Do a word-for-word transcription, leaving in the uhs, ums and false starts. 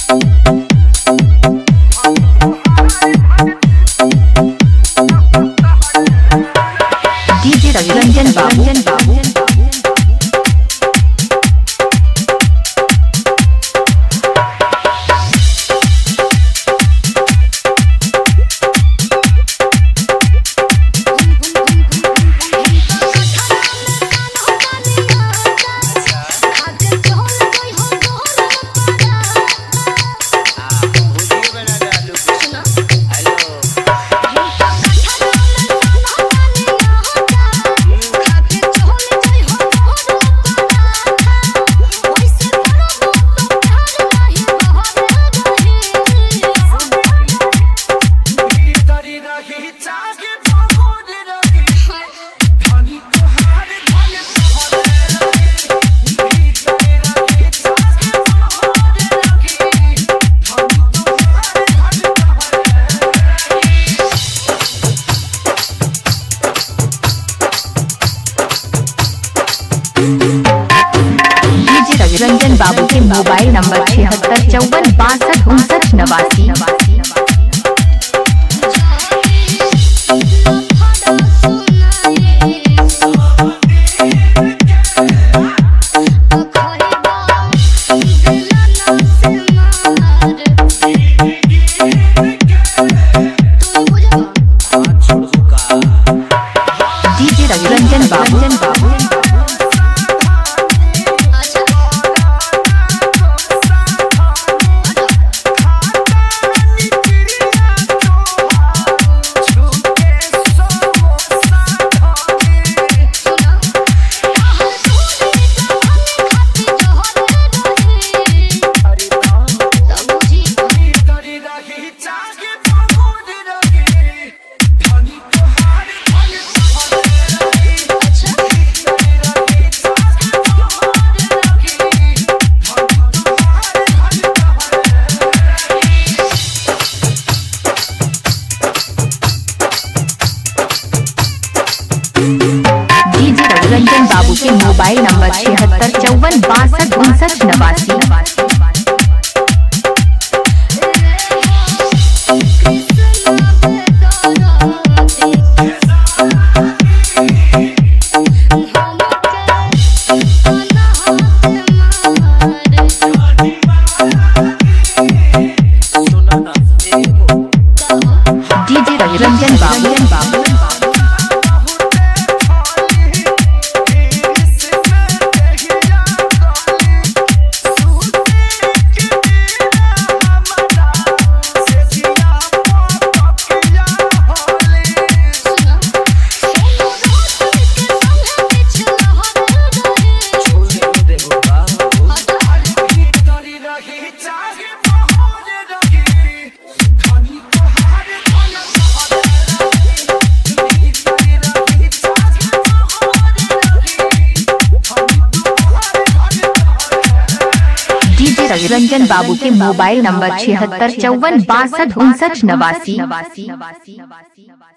DJ Ranjan बाबू रंजन बाबू के मोबाइल नंबर छिहत्तर चौवन बासठ उनसठ नवासी। डीजे रंजन बाबू रंजन बाबू के मोबाइल नंबर छिहत्तर चौवन बासठ उनसठ नवासी। डीजे रंजन बाबू रंजन बाबू के मोबाइल नंबर छिहत्तर चौवन बासठ उनसठ नवासी।